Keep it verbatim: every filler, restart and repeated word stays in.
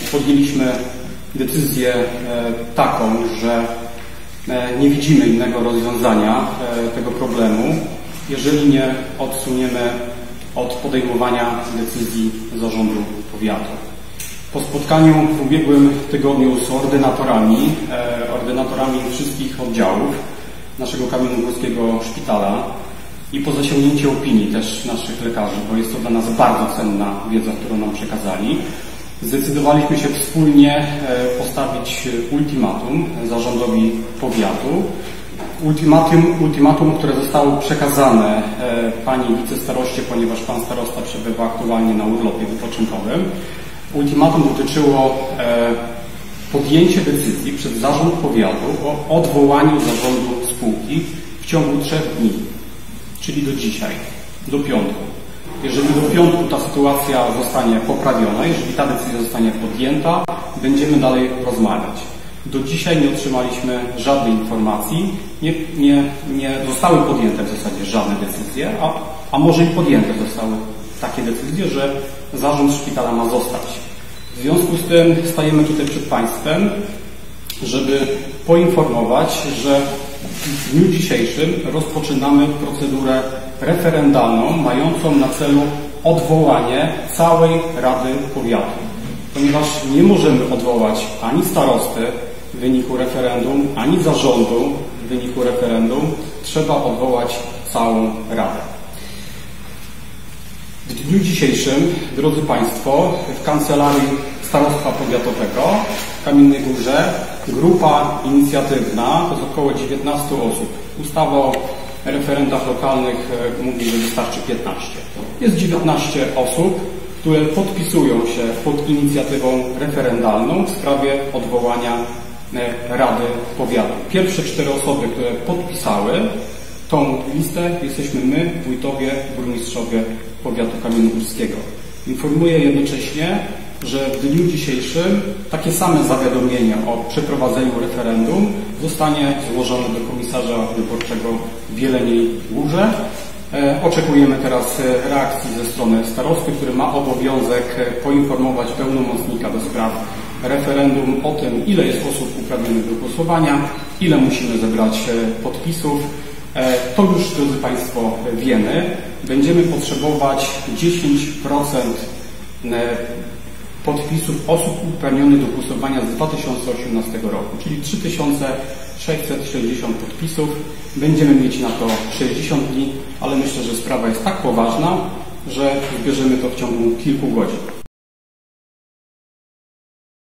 podjęliśmy decyzję taką, że nie widzimy innego rozwiązania tego problemu, jeżeli nie odsuniemy od podejmowania decyzji zarządu powiatu. Po spotkaniu w ubiegłym tygodniu z ordynatorami, ordynatorami wszystkich oddziałów naszego kamiennogórskiego szpitala i po zasięgnięciu opinii też naszych lekarzy, bo jest to dla nas bardzo cenna wiedza, którą nam przekazali, zdecydowaliśmy się wspólnie postawić ultimatum zarządowi powiatu. Ultimatum, ultimatum, które zostało przekazane pani wicestaroście, ponieważ pan starosta przebywa aktualnie na urlopie wypoczynkowym. Ultimatum dotyczyło podjęcia decyzji przez zarząd powiatu o odwołaniu zarządu spółki w ciągu trzech dni, czyli do dzisiaj, do piątku. Jeżeli do piątku ta sytuacja zostanie poprawiona, jeżeli ta decyzja zostanie podjęta, będziemy dalej rozmawiać. Do dzisiaj nie otrzymaliśmy żadnej informacji, nie, nie, nie zostały podjęte w zasadzie żadne decyzje, a, a może i podjęte zostały takie decyzje, że zarząd szpitala ma zostać. W związku z tym stajemy tutaj przed Państwem, żeby poinformować, że w dniu dzisiejszym rozpoczynamy procedurę referendalną mającą na celu odwołanie całej Rady Powiatu. Ponieważ nie możemy odwołać ani starosty w wyniku referendum, ani zarządu w wyniku referendum, trzeba odwołać całą Radę. W dniu dzisiejszym, drodzy Państwo, w Kancelarii Starostwa Powiatowego w Kamiennej Górze grupa inicjatywna, to jest około dziewiętnastu osób. Ustawa o referendach lokalnych mówi, że wystarczy piętnaście. Jest dziewiętnaście osób, które podpisują się pod inicjatywą referendalną w sprawie odwołania Rady Powiatu. Pierwsze cztery osoby, które podpisały tą listę, jesteśmy my, wójtowie, burmistrzowie powiatu kamiennogórskiego. Informuję jednocześnie, że w dniu dzisiejszym takie same zawiadomienie o przeprowadzeniu referendum zostanie złożone do komisarza wyborczego w Jeleniej Górze. Oczekujemy teraz reakcji ze strony starosty, który ma obowiązek poinformować pełnomocnika do spraw referendum o tym, ile jest osób uprawnionych do głosowania, ile musimy zebrać podpisów. To już, drodzy Państwo, wiemy. Będziemy potrzebować dziesięć procent podpisów osób uprawnionych do głosowania z dwa tysiące osiemnastego roku, czyli trzy tysiące sześćset sześćdziesiąt podpisów. Będziemy mieć na to sześćdziesiąt dni, ale myślę, że sprawa jest tak poważna, że zbierzemy to w ciągu kilku godzin.